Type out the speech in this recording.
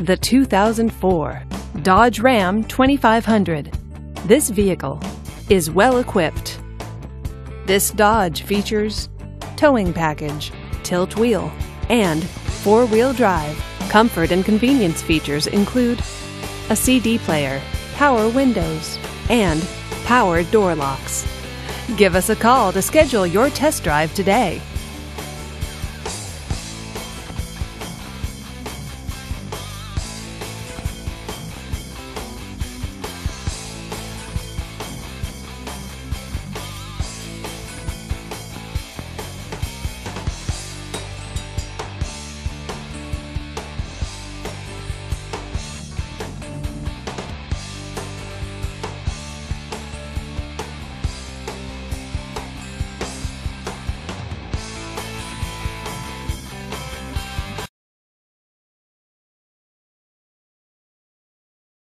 The 2004 Dodge Ram 2500. This vehicle is well equipped. This Dodge features towing package, tilt wheel, and four-wheel drive. Comfort and convenience features include a CD player, power windows, and power door locks. Give us a call to schedule your test drive today.